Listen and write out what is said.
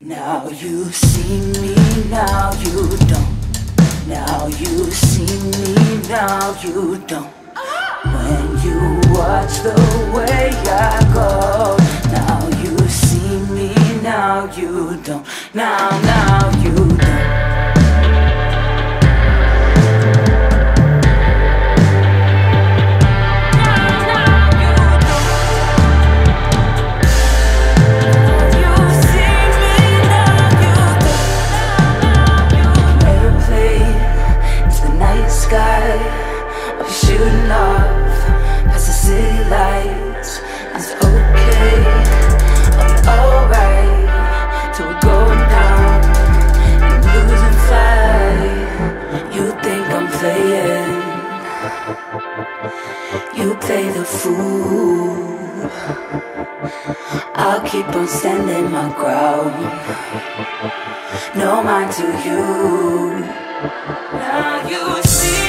Now you see me, now you don't. Now you see me, now you don't. When you watch the way I go. Now you see me, now you don't. Now you don't. Shooting off past the city lights. It's okay, I'll be alright. Till we're going down and losing fight. You think I'm playing, you play the fool. I'll keep on standing my ground. No mind to you. Now you see